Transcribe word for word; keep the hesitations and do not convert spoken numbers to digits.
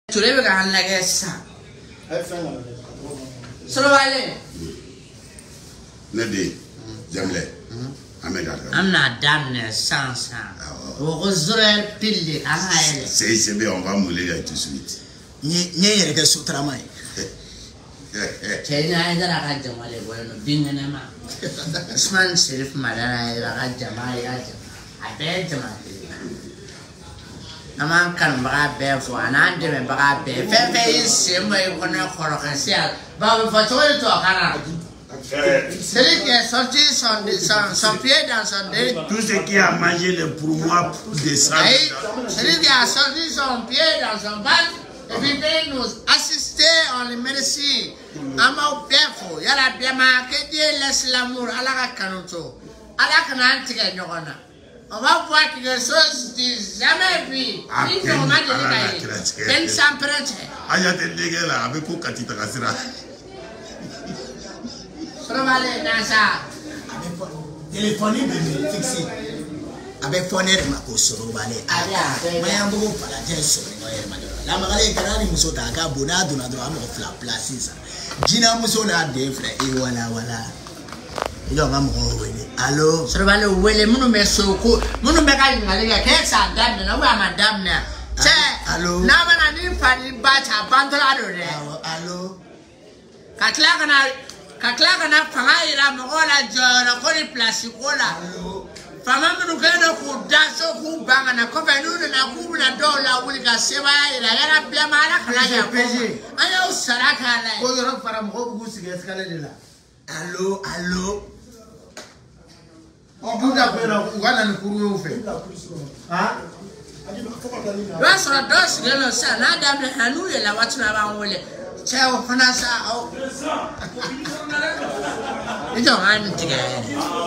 Tu le ga han la gessa. Solo vale. Nedi, jamle. Amega. I'm not damn near sans. Au Israël pile à elle. C'est c'est bien, on va mouler là tout de suite. Ni ni yere ke sutra mai. China ida la ga jamale bueno bingana ma. Usman Sharif madana ida ga jamale ya jama. Abe jamale. Naman kan baga be fo anande me baga be fe fe semo e kono khoro khasia ba fa to to kana celui qui est sorti son son, son pied dans son nez, tout ce qui a mangé le pour moi pour descendre celui qui a sorti son pied dans son ventre et puis de nous assister, on le merci ama befo yala biama que Dieu laisse l'amour à la kanoto à la kananti ke nyona. On va voir quelque chose de jamais vu. Ni normal de l'égayer. Ben sans prêtre. Aya te dégué là avec quoi quand tu t'as cassé là. Provale nasa. Avec téléphone de fixé. Avec phone de ma kosoro bale. Ada. Maya mbo pala jeso no yere madara. La magale karani musota ka bonado na do amo fla place ça. Jina musona de frère e wala wala. Yo ngam ko wele. Allo, Provale wele munu mesoko. Munu beka ngalega ke sa dame na wa madame na. Che. Allo. Na bana ni fani ba cha bandola do de. Allo. Katla kana katla kana fanga ira mo la jora ko ni place ko la. Fama munu kena ku daso ku banga na ko fa nunu na ku na dola wuli ka seba ira yara bia mala kala ya ko. Ayo saraka la. Ko yoro fara mo ko sige skale de la. Allo, allo. On peut appeler wana ni kuru ufe. Ah? Wa sura dos gelo sa na da me hanu le la watu na ba wole. Cheo fana sa o. Ijo han tiga.